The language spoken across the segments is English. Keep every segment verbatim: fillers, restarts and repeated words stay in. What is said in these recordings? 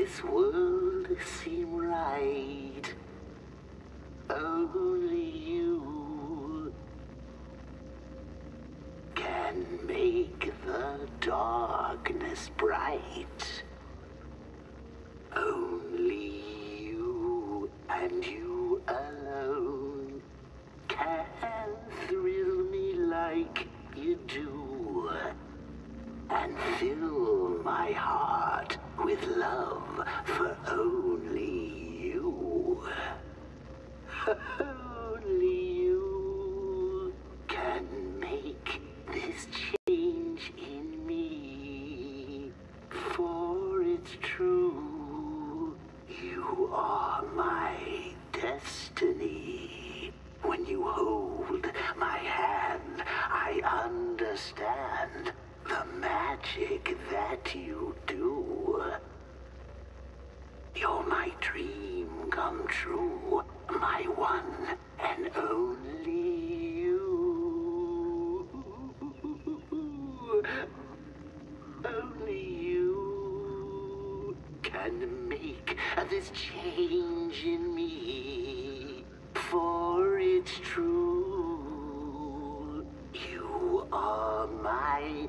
this world seem right. Only you can make the darkness bright. Only you and you alone can thrill me like you do, and fill my heart with love for only you. Only you can make this change in me, for it's true, you are my destiny. When you hold my hand, I understand the magic that you do. You're my dream come true, my one and only you. Only you can make this change in me, for it's true, you are my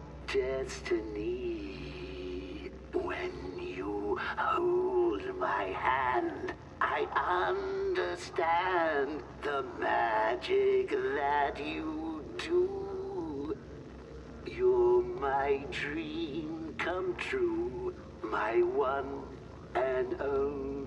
destiny. When you hold my hand, I understand the magic that you do. You're my dream come true, my one and only.